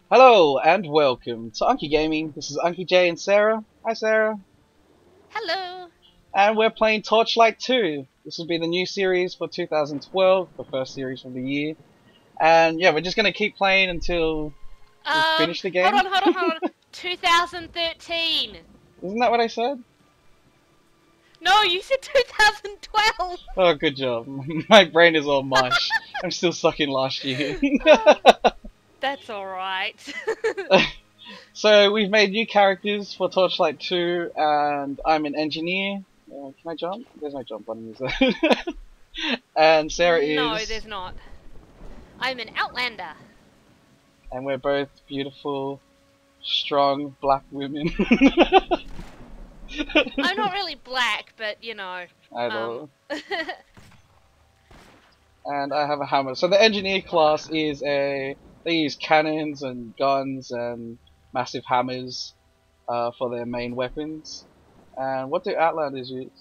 Hello and welcome to Unky Gaming. This is Unky J and Sarah. Hi Sarah. Hello. And we're playing Torchlight 2. This will be the new series for 2012, the first series of the year. And yeah, we're just going to keep playing until we finish the game. Hold on. 2013. Isn't that what I said? No, you said 2012. Oh, good job. My brain is all mush. I'm still stuck in last year. That's alright. So we've made new characters for Torchlight 2, and I'm an engineer. Can I jump? There's my jump button. Is there? And Sarah is. No, there's not. I'm an outlander. And we're both beautiful, strong black women. I'm not really black, but you know. I know. And I have a hammer. So the engineer class is they use cannons and guns and massive hammers for their main weapons. And what do Outlanders use?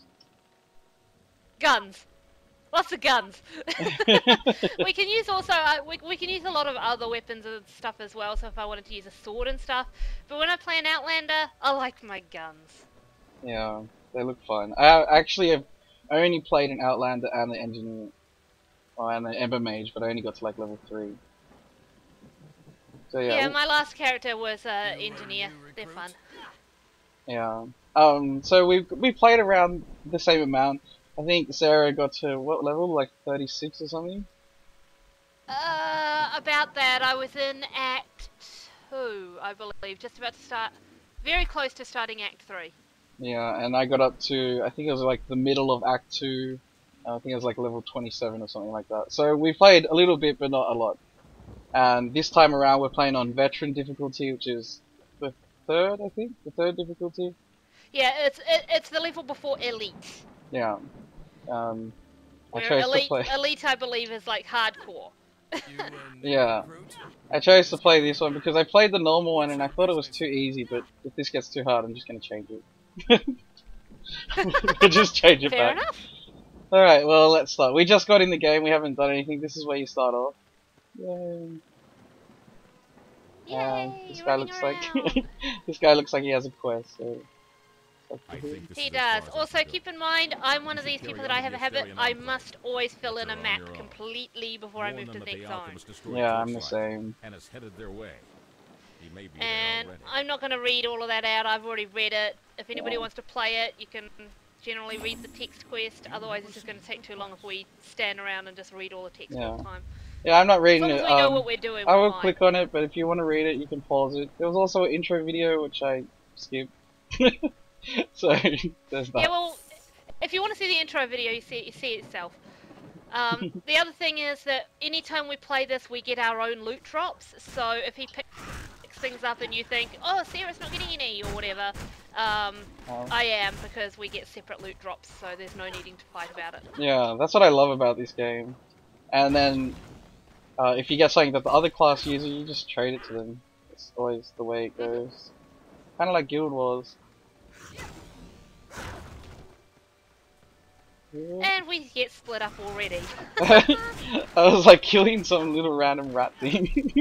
Guns. Lots of guns. We can use also we can use a lot of other weapons and stuff as well. So if I wanted to use a sword and stuff, but when I play an outlander, I like my guns. Yeah, they look fun. I actually have only played an Outlander and the engineer, and the Ember Mage, but I only got to like level 3. So Yeah, my last character was engineer. They're fun. Yeah. So we played around the same amount. I think Sarah got to what level? Like 36 or something? About that, I was in Act 2, I believe. Just about to start, very close to starting Act 3. Yeah, and I got up to, I think it was like the middle of Act 2. I think it was like level 27 or something like that. So we played a little bit, but not a lot. And this time around we're playing on Veteran difficulty, which is the third, I think? The third difficulty? Yeah, it's the level before Elite. Yeah. I Where chose to play. Elite, I believe, is like hardcore. Yeah. I chose to play this one because I played the normal one and I thought it was too easy, but if this gets too hard, I'm just going to change it. We'll just change it Fair back. enough. Alright, well, let's start. We just got in the game, we haven't done anything. This is where you start off. Yay. Yay, This guy running looks like around. this guy looks like he has a quest. So He does. Also, keep in mind, I'm one of these people that I have a habit. I must always fill in a map completely before I move to the next zone. yeah, I'm the same. And I'm not going to read all of that out. I've already read it. If anybody wants to play it, you can generally read the text quest. Otherwise, it's just going to take too long if we stand around and just read all the text all the time. Yeah, I'm not As reading long as it. we know what we're doing, I we're will fine. click on it, but if you want to read it, you can pause it. There was also an intro video which I skipped. So there's that. Yeah, well, if you want to see the intro video, you see it yourself. The other thing is that anytime we play this, we get our own loot drops. So if he picks things up and you think, oh, Sarah's not getting any or whatever, I am, because we get separate loot drops, so there's no needing to fight about it. Yeah, that's what I love about this game. And then if you get something that the other class uses, you just trade it to them. It's always the way it goes. Kind of like Guild Wars. And we get split up already. I was like killing some little random rat thing.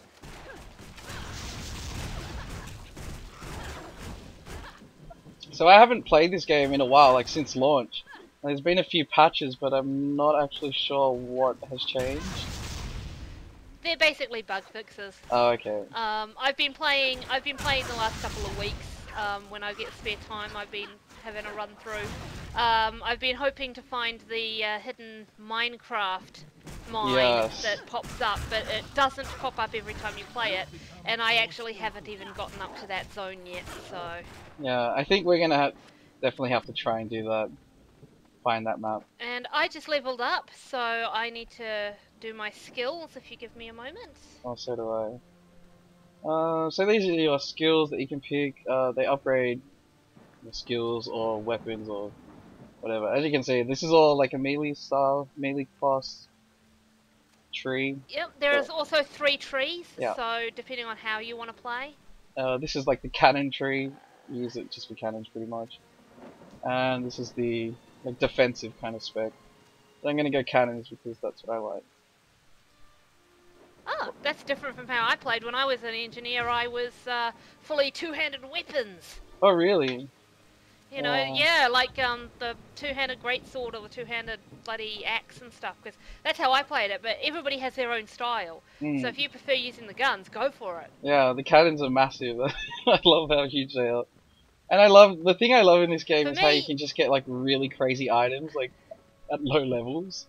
So I haven't played this game in a while, like since launch. There's been a few patches, but I'm not actually sure what has changed. They're basically bug fixes. Oh, okay. I've been playing the last couple of weeks. When I get spare time, I've been having a run through. I've been hoping to find the hidden Minecraft mine that pops up, but it doesn't pop up every time you play it, and I actually haven't even gotten up to that zone yet, so... Yeah, I think we're gonna definitely have to try and do that. Find that map. And I just leveled up, so I need to do my skills, if you give me a moment. Oh, so do I. So these are your skills that you can pick. They upgrade your skills or weapons or whatever. As you can see, this is all like a melee style, melee class tree. Yep, there is also 3 trees, Yeah. so depending on how you want to play. This is like the cannon tree. You use it just for cannons pretty much. And this is the like defensive kind of spec. So I'm gonna go cannons because that's what I like. Ah, that's different from how I played. When I was an engineer, I was fully two-handed weapons. Oh, really? You know, yeah, like the two-handed greatsword or the two-handed bloody axe and stuff, because that's how I played it, but everybody has their own style. So if you prefer using the guns, go for it. Yeah, the cannons are massive. I love how huge they are. And I love, the thing I love in this game For is how you me, can just get like really crazy items, like at low levels.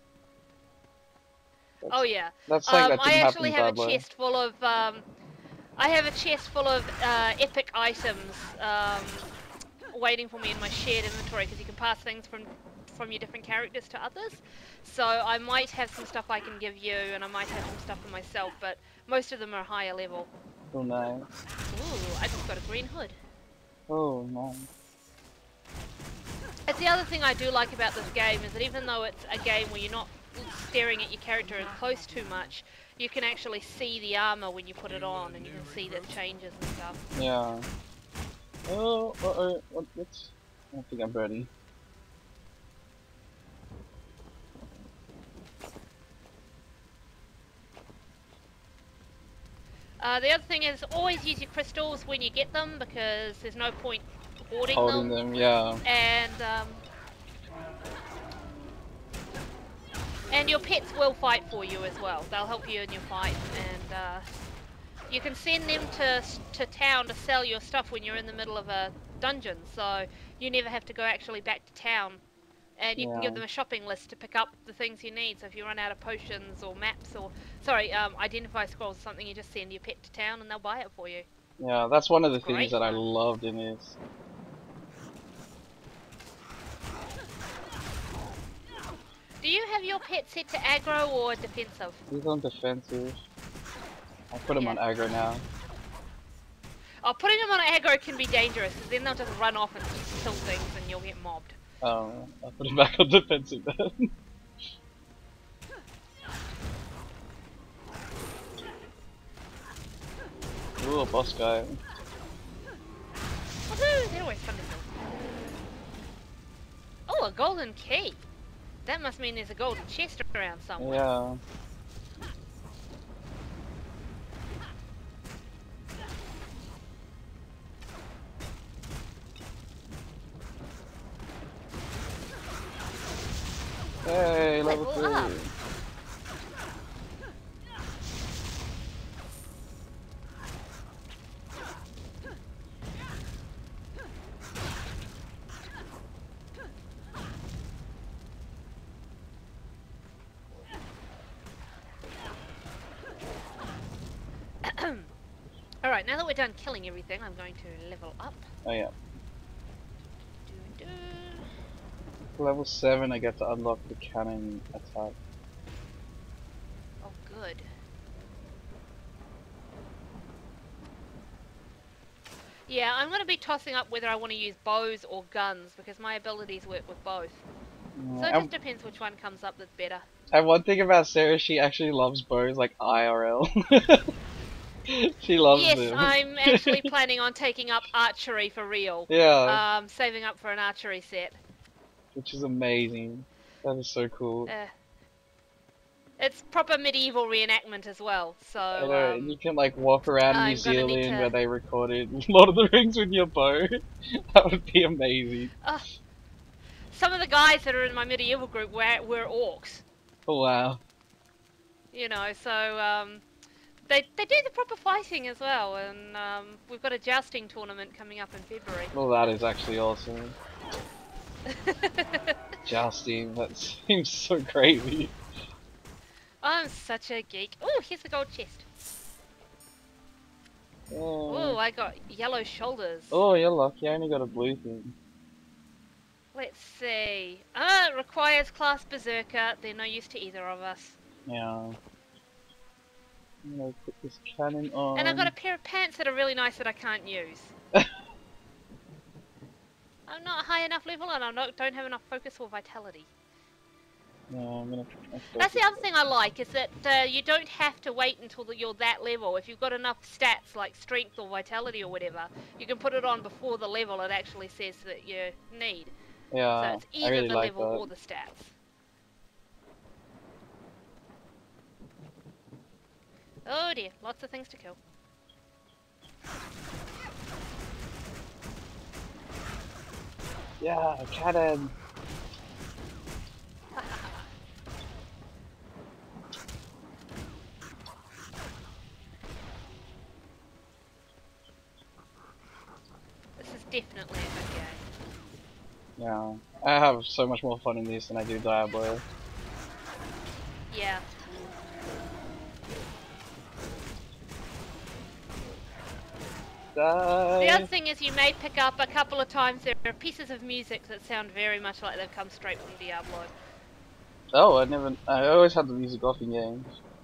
oh yeah, That's something that I didn't happen actually in have a Diablo. chest full of, I have a chest full of epic items waiting for me in my shared inventory, because you can pass things from your different characters to others. So I might have some stuff I can give you, and I might have some stuff for myself, but most of them are higher level. Oh, nice. Ooh, I just got a green hood. Oh, nice. It's the other thing I do like about this game, is that even though it's a game where you're not staring at your character as close too much, you can actually see the armor when you put it on, and you can see the changes and stuff. Yeah. Oh, uh-oh, what's... I don't think I'm ready. The other thing is, always use your crystals when you get them, because there's no point hoarding Holding them, yeah. And your pets will fight for you as well. They'll help you in your fight, and you can send them to town to sell your stuff when you're in the middle of a dungeon, so you never have to go actually back to town. And you can give them a shopping list to pick up the things you need. So if you run out of potions or maps or, sorry, identify scrolls or something, you just send your pet to town and they'll buy it for you. Yeah, that's one of the It's things great that I fun. loved in this. Do you have your pet set to aggro or defensive? He's on defensive. I put him on Yeah. aggro now. Oh, putting them on aggro can be dangerous, because then they'll just run off and kill things and you'll get mobbed. Oh, I put him back on defensive then. Ooh, a boss guy. Woohoo! They're always fun to kill. Oh, a golden key! That must mean there's a golden chest around somewhere. Yeah. Hey, level 3. Up. Alright, now that we're done killing everything, I'm going to level up. Oh yeah. Doo-doo. Level 7 I get to unlock the cannon attack. Oh, good. Yeah, I'm going to be tossing up whether I want to use bows or guns, because my abilities work with both. So it just depends which one comes up that's better. And one thing about Sarah, she actually loves bows like IRL. She loves them. Yes, I'm actually planning on taking up archery for real. Yeah. Saving up for an archery set. Which is amazing. That is so cool. It's proper medieval reenactment as well, so... I know, you can like walk around New I'm gonna need Zealand to- where they recorded Lord of the Rings with your bow. That would be amazing. Some of the guys that are in my medieval group were orcs. Oh wow. You know, so they do the proper fighting as well, and we've got a jousting tournament coming up in February. Well, that is actually awesome. Jousting, that seems so crazy. I'm such a geek. Oh, here's the gold chest. Oh, I got yellow shoulders. Oh, you're lucky. I only got a blue thing. Let's see. It requires class berserker. They're no use to either of us. Yeah. I'm gonna put this cannon on. And I've got a pair of pants that are really nice that I can't use. I'm not high enough level, and don't have enough focus or vitality. Yeah, I'm gonna. That's the other thing I like, is that you don't have to wait until you're that level. If you've got enough stats like strength or vitality or whatever, you can put it on before the level it actually says that you need. Yeah, So it's either I really the like level that. or the stats. Oh dear, lots of things to kill. Yeah, cannon. This is definitely a good game. Yeah, I have so much more fun in this than I do Diablo. Yeah. The other Die. thing is you may pick up a couple of times there are pieces of music that sound very much like they've come straight from Diablo. Oh, I always had the music off in games.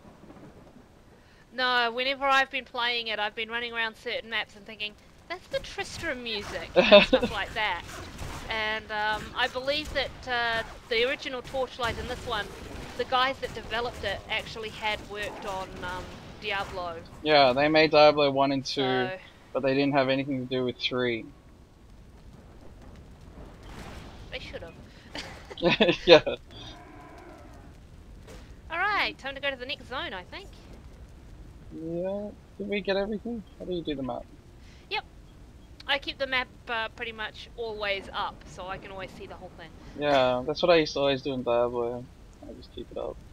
No, whenever I've been playing it, I've been running around certain maps and thinking, that's the Tristram music, and stuff like that. And I believe that the original Torchlight in this one, the guys that developed it actually had worked on Diablo. Yeah, they made Diablo 1 and 2, So, but they didn't have anything to do with 3. they should have. Yeah. Alright, time to go to the next zone, I think. Yeah, did we get everything? How do you do the map? I keep the map pretty much always up, so I can always see the whole thing. Yeah, that's what I used to always do in Diablo. I just keep it up.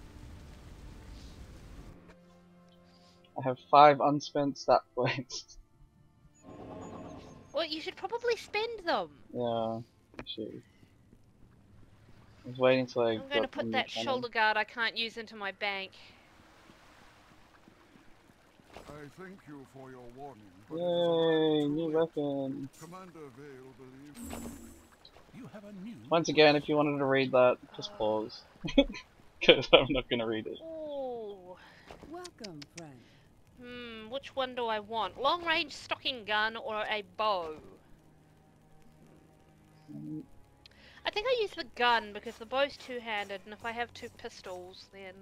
I have 5 unspent stat points. Well, you should probably spend them. Yeah, I should. I was waiting till I I'm going to got the put new that cannon. shoulder guard I can't use into my bank. I thank you for your warning. But Yay, new weapon. Commander Vale believes you have a new. Once again, if you wanted to read that, just pause. Because I'm not going to read it. Ooh. Welcome, friend. Which one do I want? Long range stocking gun or a bow? I think I use the gun because the bow's two-handed, and if I have 2 pistols, then...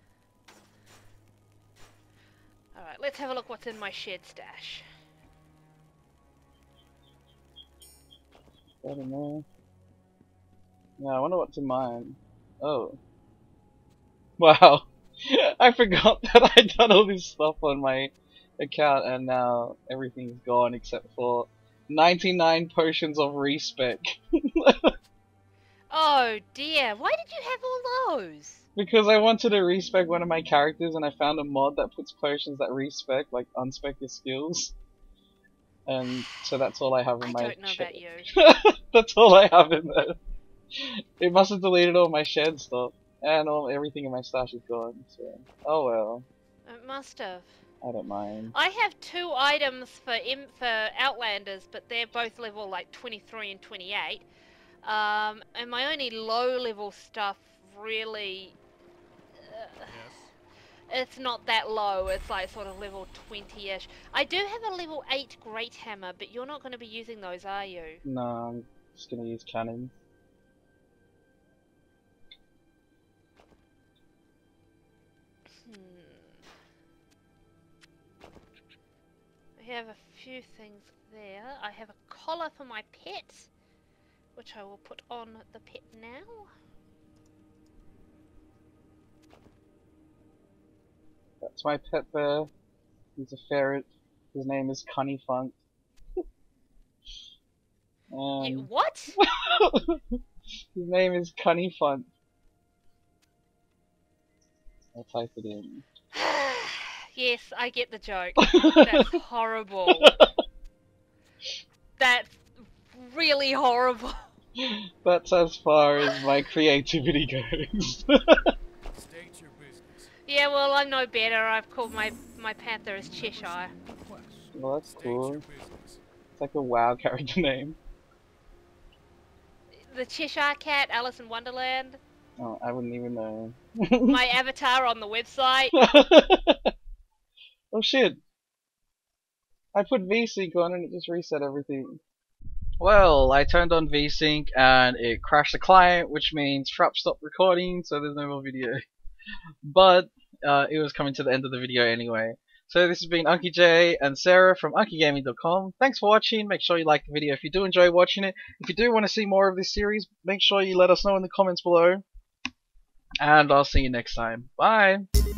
Alright, let's have a look what's in my shed stash. I don't know. Yeah, I wonder what's in mine. Oh. Wow. I forgot that I'd done all this stuff on my account and now everything's gone except for 99 potions of respec. Oh dear, why did you have all those? Because I wanted to respec one of my characters and I found a mod that puts potions that respec, like unspec your skills. And so that's all I have in I my don't know shed. about you. That's all I have in there. It must have deleted all my shed stuff. And everything in my stash is gone, so... Oh well. It must have. I don't mind. I have 2 items for Outlanders, but they're both level like 23 and 28. And my only low level stuff really... It's not that low, it's like sort of level 20-ish. I do have a level 8 Great Hammer, but you're not going to be using those, are you? No, I'm just gonna use cannons. I have a few things there. I have a collar for my pet, which I will put on the pet now. That's my pet bear. He's a ferret. His name is Cunny Funk. What? His name is Cunny Funk. I'll type it in. Yes, I get the joke. That's horrible. That's really horrible. That's as far as my creativity goes. State your business. Yeah, well, I'm no better. I've called my panther as Cheshire. Well, that's State cool. your business. It's like a WoW character name. The Cheshire Cat, Alice in Wonderland. Oh, I wouldn't even know. My avatar on the website. Oh shit. I put VSync on and it just reset everything. Well, I turned on VSync and it crashed the client, which means Trap stopped recording, so there's no more video. But it was coming to the end of the video anyway. So this has been Unky J and Sarah from UnkyGaming.com. Thanks for watching. Make sure you like the video if you do enjoy watching it. If you do want to see more of this series, make sure you let us know in the comments below. And I'll see you next time. Bye!